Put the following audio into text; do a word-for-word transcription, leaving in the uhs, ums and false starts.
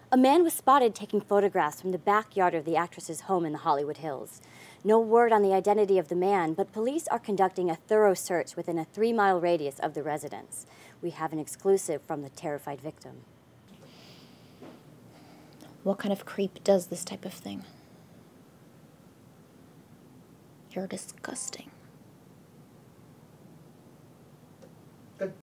A man was spotted taking photographs from the backyard of the actress's home in the Hollywood Hills. No word on the identity of the man, but police are conducting a thorough search within a three-mile radius of the residence. We have an exclusive from the terrified victim. What kind of creep does this type of thing? You're disgusting.